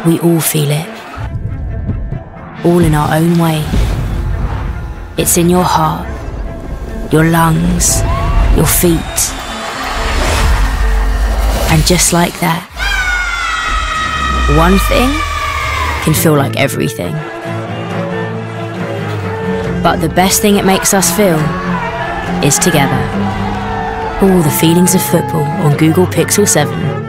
We all feel it, all in our own way. It's in your heart, your lungs, your feet. And just like that, one thing can feel like everything. But the best thing it makes us feel is together. All the feelings of football on Google Pixel 7.